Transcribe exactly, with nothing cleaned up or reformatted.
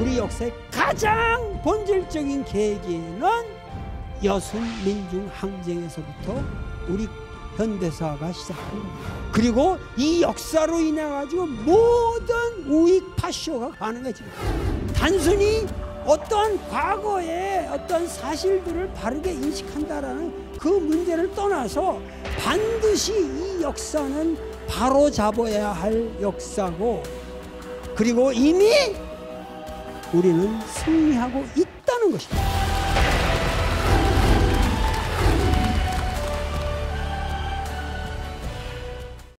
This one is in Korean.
우리 역사의 가장 본질적인 계기는 여순 민중 항쟁에서부터 우리 현대사가 시작합니다. 그리고 이 역사로 인해 가지고 모든 우익 파쇼가 가능해집니다. 단순히 어떠한 과거의 어떤 사실들을 바르게 인식한다라는 그 문제를 떠나서 반드시 이 역사는 바로 잡아야 할 역사고, 그리고 이미 우리는 승리하고 있다는 것입니다.